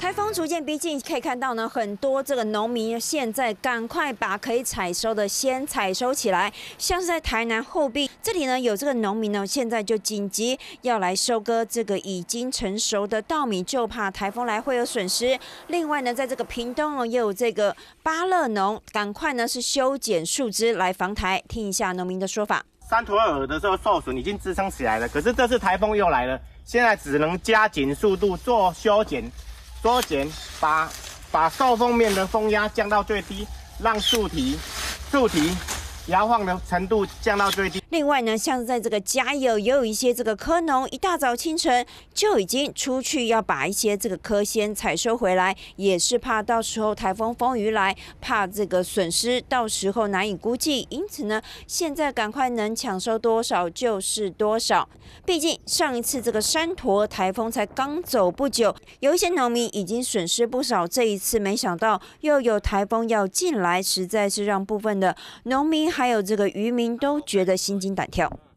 台风逐渐逼近，可以看到呢，很多这个农民现在赶快把可以采收的先采收起来。像是在台南后壁这里呢，有这个农民呢，现在就紧急要来收割这个已经成熟的稻米，就怕台风来会有损失。另外呢，在这个屏东哦，也有这个芭乐农，赶快呢是修剪树枝来防台。听一下农民的说法。 山土耳的时候受损已经支撑起来了，可是这次台风又来了，现在只能加紧速度做修剪。缩减，把受风面的风压降到最低，让树体摇晃的程度降到最低。 另外呢，像在这个嘉义也有一些这个蚵农，一大早清晨就已经出去要把一些这个蚵先采收回来，也是怕到时候台风风雨来，怕这个损失到时候难以估计。因此呢，现在赶快能抢收多少就是多少。毕竟上一次这个山陀台风才刚走不久，有一些农民已经损失不少。这一次没想到又有台风要进来，实在是让部分的农民还有这个渔民都觉得心惊胆跳。